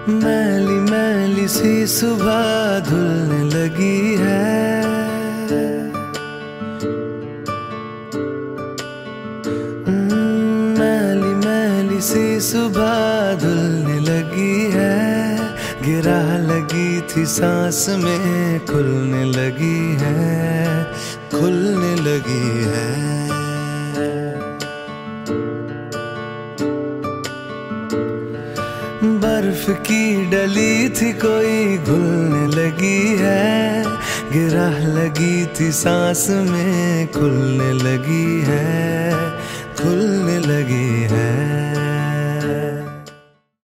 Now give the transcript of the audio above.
मैली मैली सी सुबह धुलने लगी है। मैली मैली सी सुबह धुलने लगी है। गिरा लगी थी सांस में खुलने लगी है, खुलने लगी है। बर्फ की डली थी कोई घुलने लगी है। गिरा लगी थी सांस में खुलने लगी है, खुलने लगी है।